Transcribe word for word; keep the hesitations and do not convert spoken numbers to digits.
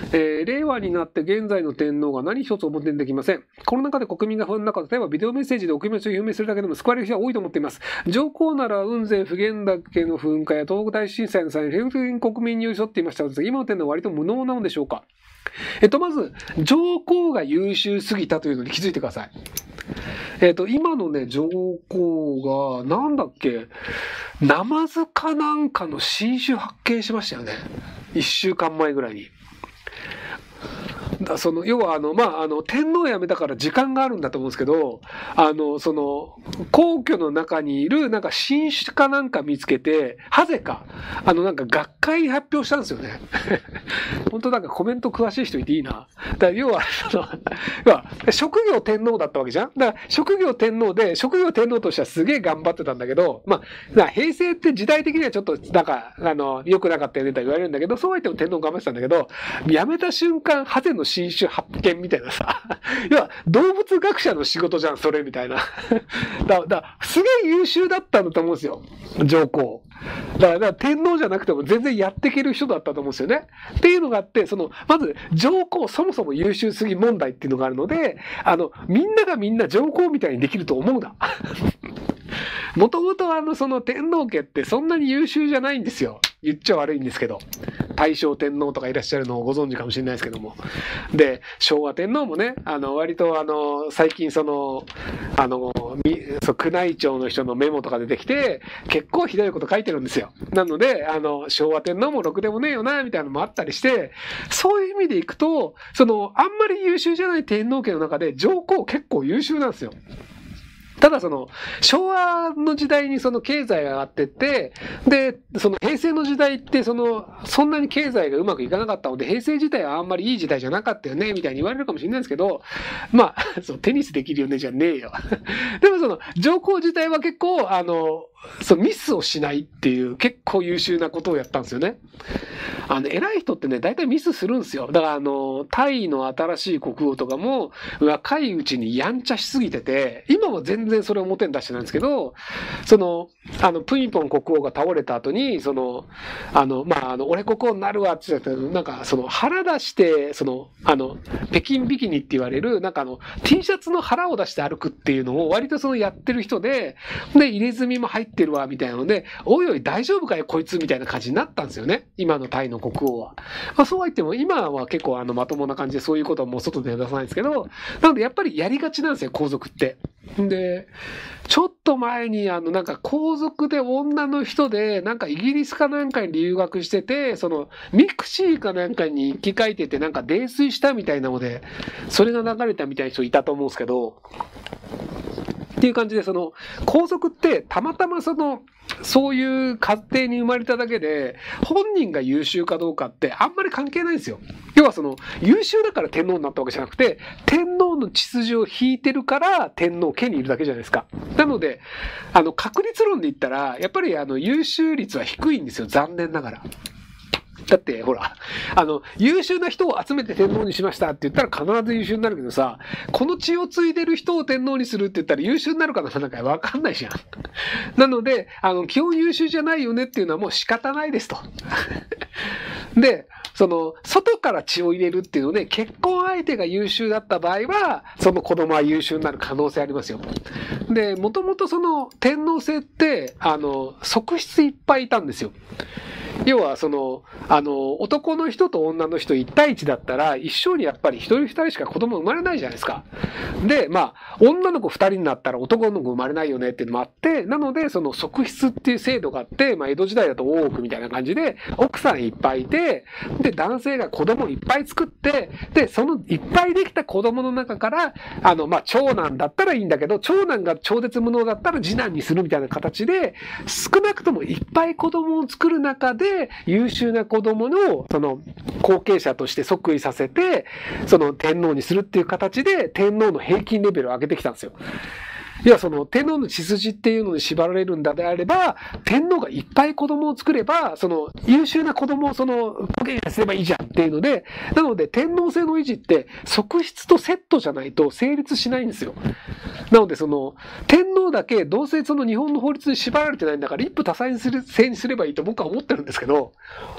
えー、令和になって現在の天皇が何一つ表にできません。コロナ禍で国民が不安の中、例えばビデオメッセージでお気持ちを表明するだけでも救われる人は多いと思っています。上皇なら雲仙普賢岳の噴火や東北大震災の際に国民に寄り添っていましたが、今の天皇は割と無能なのでしょうか。えっと、まず、上皇が優秀すぎたというのに気づいてください。えっと、今のね、上皇が、なんだっけ、ナマズかなんかの新種発見しましたよね。一週間前ぐらいに。だその要はあの、まあ、あの天皇辞めたから時間があるんだと思うんですけど、あのその皇居の中にいるなんか新種かなんか見つけて、ハゼかあのなんか学会に発表したんですよね。本当なんかコメント詳しい人いていいな。だから要はその要は職業天皇だったわけじゃん。だから職業天皇で職業天皇としてはすげえ頑張ってたんだけど、まあ平成って時代的にはちょっとなんかあの良くなかったよねと言われるんだけど、そうは言っても天皇頑張ってたんだけど、辞めた瞬間ハゼの新種発見みたいなさ、要は動物学者の仕事じゃんそれみたいな。だだすげえ優秀だったんだと思うんですよ、上皇。だから、だから天皇じゃなくても全然やっていける人だったと思うんですよね。っていうのがあって、そのまず上皇そもそも優秀すぎ問題っていうのがあるので、あのみんながみんな上皇みたいにできると思うな。もともとあのその天皇家ってそんなに優秀じゃないんですよ。言っちゃ悪いんですけど、大正天皇とかいらっしゃるのをご存知かもしれないですけども、で昭和天皇もね、あの割とあの最近そのあのそう宮内庁の人のメモとか出てきて結構ひどいこと書いてるんですよ。なのであの昭和天皇もろくでもねえよなみたいなのもあったりして、そういう意味でいくとそのあんまり優秀じゃない天皇家の中で上皇結構優秀なんですよ。ただその昭和の時代にその経済が上がってって、でその平成の時代ってそのそんなに経済がうまくいかなかったので、平成自体はあんまりいい時代じゃなかったよねみたいに言われるかもしれないですけど、まあそうテニスできるよねじゃねえよ。でもその上皇自体は結構あのそうミスをしないっていう結構優秀なことをやったんですよね。あの偉い人ってね大体ミスするんですよ。だからあのタイの新しい国王とかも若いうちにやんちゃしすぎてて、今は全然それを表に出してないんですけど、そのあのプイポン国王が倒れた後にそのあのまああの俺国王になるわって言ってたけど、なんかその腹出してそのあの北京ビキニって言われるなんかあの T シャツの腹を出して歩くっていうのを割とそのやってる人で、で入れ墨も入ってるわみたいなので、おいおい大丈夫かよこいつみたいな感じになったんですよね、今のタイの国王は。まあ、そうは言っても今は結構あのまともな感じでそういうことはもう外で出さないんですけど、なのでやっぱりやりがちなんですよ皇族って。でちょっと前にあのなんか皇族で女の人でなんかイギリスかなんかに留学してて、そのミクシーかなんかに日記書いててなんか泥酔したみたいなのでそれが流れたみたいな人いたと思うんですけど、っていう感じでその皇族ってたまたまそのそういう家庭に生まれただけで本人が優秀かどうかってあんまり関係ないんですよ。要はその優秀だから天皇になったわけじゃなくて、天皇の血筋を引いてるから天皇家にいるだけじゃないですか。なのであの確率論で言ったらやっぱりあの優秀率は低いんですよ、残念ながら。だってほらあの優秀な人を集めて天皇にしましたって言ったら必ず優秀になるけどさ、この血を継いでる人を天皇にするって言ったら優秀になるかななんか分かんないじゃん。なのであの基本優秀じゃないよねっていうのはもう仕方ないですと。でその外から血を入れるっていうので結婚相手が優秀だった場合はその子供は優秀になる可能性ありますよ。でもともとその天皇制ってあの側室いっぱいいたんですよ。要はそのあの男の人と女の人いち対いちだったら一生にやっぱりひとりふたりしか子供生まれないじゃないですか。でまあ女の子ふたりになったら男の子生まれないよねっていうのもあって、なのでその側室っていう制度があって、まあ、江戸時代だと大奥みたいな感じで奥さんいっぱいいて、で男性が子供いっぱい作って、でそのいっぱいできた子供の中からあの、まあ、長男だったらいいんだけど長男が超絶無能だったら次男にするみたいな形で少なくともいっぱい子供を作る中で優秀な子供のその後継者として即位させてその天皇にするっていう形で天皇の平均レベルを上げてきたんですよ。いやその天皇の血筋っていうのに縛られるんだであれば天皇がいっぱい子供を作ればその優秀な子供をその後継者すればいいじゃんっていうので、なので天皇制の維持って側室とセットじゃないと成立しないんですよ。なのでその天皇だけどうせその日本の法律に縛られてないんだから一夫多妻制にすればいいと僕は思ってるんですけど、